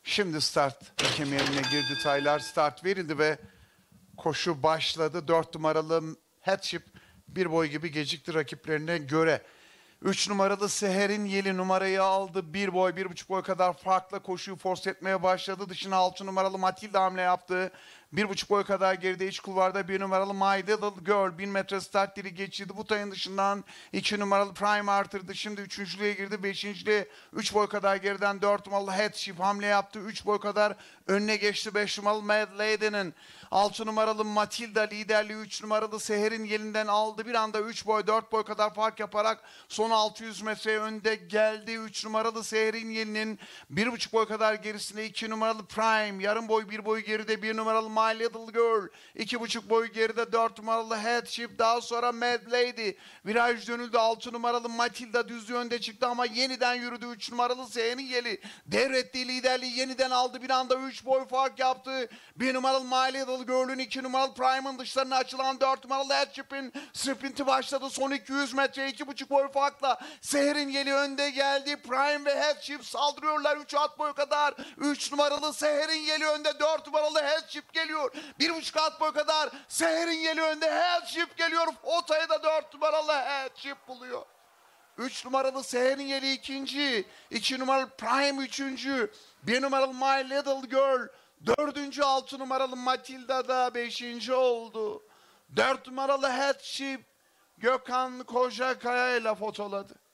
Şimdi start kemerine girdi. Taylar start verildi ve koşu başladı. 4 numaralı Headship bir boy gibi gecikti rakiplerine göre. 3 numaralı Seher'in Yeli numarayı aldı. 1 boy, 1,5 boy kadar farklı koşuyu force etmeye başladı. Dışına 6 numaralı Matilda hamle yaptı. 1,5 boy kadar geride iç kulvarda 1 numaralı My Little Girl 1000 metre start dili geçirdi. Bu tayın dışından 2 numaralı Prime artırdı. Şimdi 3.lüğe girdi. 5.liğe 3 boy kadar geriden 4 numaralı Headship hamle yaptı. 3 boy kadar önüne geçti. 5 numaralı Mad Lady'nin 6 numaralı Matilda liderliği 3 numaralı Seher'in Yelinden aldı. Bir anda 3 boy 4 boy kadar fark yaparak son 600 metre önde geldi. 3 numaralı Seher'in Yeli'nin 1,5 boy kadar gerisinde 2 numaralı Prime yarım boy 1 boy geride 1 numaralı My Little Girl 2,5 boy geride 4 numaralı Headship daha sonra Mad Lady viraj dönüldü 6 numaralı Matilda düzlüğü önde çıktı ama yeniden yürüdü 3 numaralı Seher'in Yeli devrettiği liderliği yeniden aldı bir anda 3 boy fark yaptı 1 numaralı My Little Girl'ün 2 numaralı Prime'ın dışlarına açılan 4 numaralı Headship'in sprinti başladı son 200 metre 2,5 boy farkla Seher'in Yeli önde geldi Prime ve Headship saldırıyorlar 3 at boy kadar 3 numaralı Seher'in Yeli önde 4 numaralı Headship geliyor 1,5 at boy kadar Seher'in Yeli önde Headship geliyor Ota'yı da 4 numaralı Headship buluyor 3 numaralı Seher'in Yeli ikinci 2 numaralı Prime üçüncü 1 numaralı My Little Girl dördüncü 6 numaralı Matilda da 5. oldu 4 numaralı Headship Gökhan Kocakaya ile fotoladı.